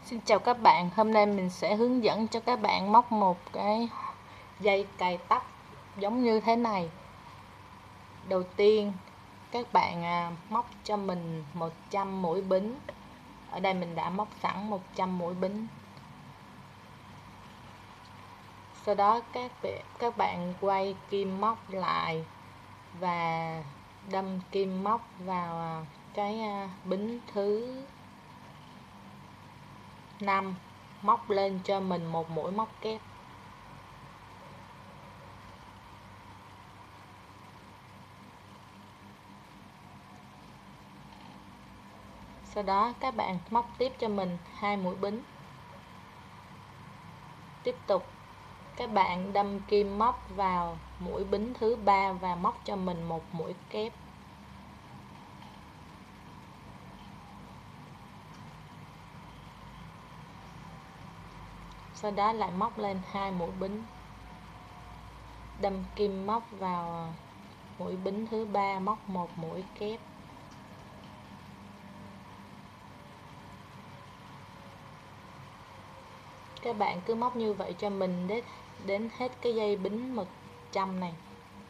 Xin chào các bạn, hôm nay mình sẽ hướng dẫn cho các bạn móc một cái dây cài tóc giống như thế này. Đầu tiên các bạn móc cho mình 100 mũi bính. Ở đây mình đã móc sẵn 100 mũi bính. Sau đó các bạn quay kim móc lại và đâm kim móc vào cái bính thứ 5, móc lên cho mình một mũi móc kép. Sau đó các bạn móc tiếp cho mình 2 mũi bính. Tiếp tục các bạn đâm kim móc vào mũi bính thứ 3 và móc cho mình một mũi kép. Sau đó lại móc lên 2 mũi bính. Đâm kim móc vào mũi bính thứ 3, móc một mũi kép. Các bạn cứ móc như vậy cho mình đến hết cái dây bính 100 này.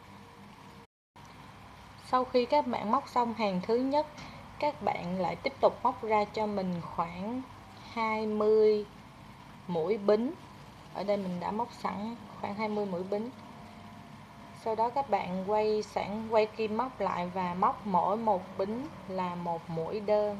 Sau khi các bạn móc xong hàng thứ nhất, các bạn lại tiếp tục móc ra cho mình khoảng 20 mũi bính. Ở đây mình đã móc sẵn khoảng 20 mũi bính. Sau đó các bạn quay kim móc lại và móc mỗi một bính là một mũi đơn.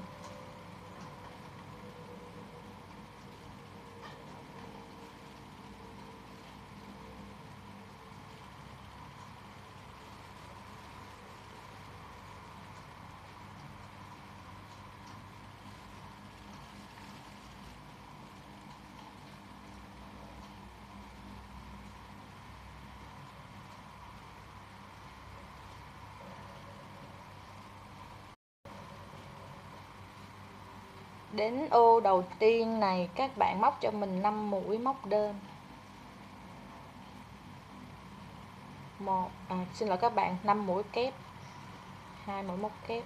Đến ô đầu tiên này các bạn móc cho mình 5 mũi móc đơn. Xin lỗi các bạn, 5 mũi kép. 2 mũi móc kép.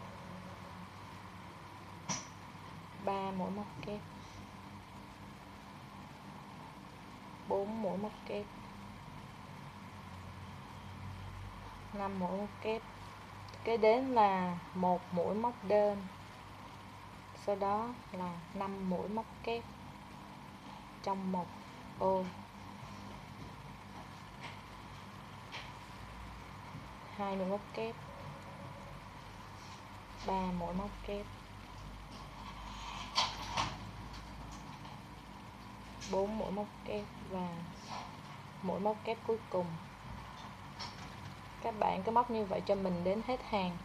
3 mũi móc kép. 4 mũi móc kép. 5 mũi móc kép. Kế đến là 1 mũi móc đơn. Sau đó là 5 mũi móc kép trong một ô. 2 mũi móc kép. 3 mũi móc kép. 4 mũi móc kép và mũi móc kép cuối cùng. Các bạn cứ móc như vậy cho mình đến hết hàng.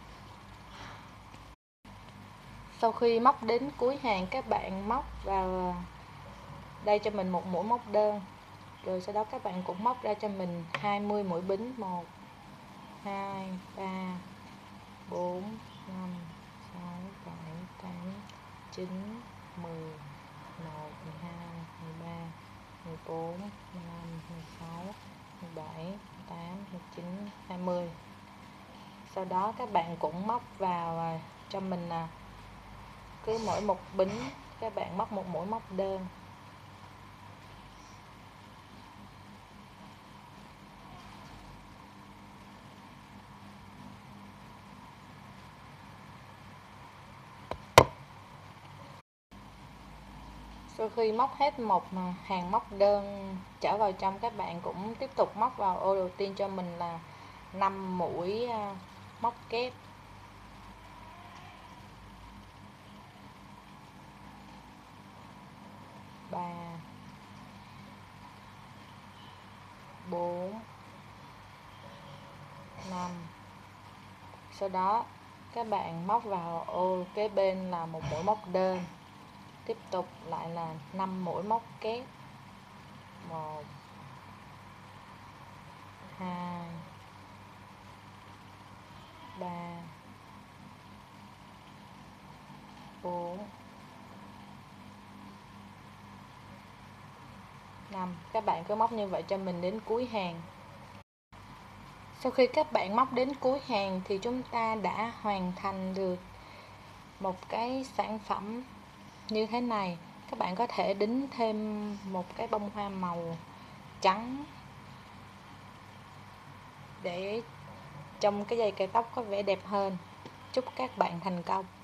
Sau khi móc đến cuối hàng, các bạn móc vào đây cho mình một mũi móc đơn. Rồi sau đó các bạn cũng móc ra cho mình 20 mũi bính. 1 2 3 4 5 6 7 8 9 10 11 12 13 14 15 16 17 18 19 20. Sau đó các bạn cũng móc vào cho mình cứ mỗi một bính các bạn móc một mũi móc đơn. Sau khi móc hết một hàng móc đơn trở vào trong, các bạn cũng tiếp tục móc vào ô đầu tiên cho mình là 5 mũi móc kép. 3 4 5. Sau đó các bạn móc vào ô kế bên là một mũi móc đơn. Tiếp tục lại là 5 mũi móc kép. 1 2 3 4 5. Các bạn cứ móc như vậy cho mình đến cuối hàng. Sau khi các bạn móc đến cuối hàng thì chúng ta đã hoàn thành được một cái sản phẩm như thế này. Các bạn có thể đính thêm một cái bông hoa màu trắng để trong cái dây kẹp tóc có vẻ đẹp hơn. Chúc các bạn thành công.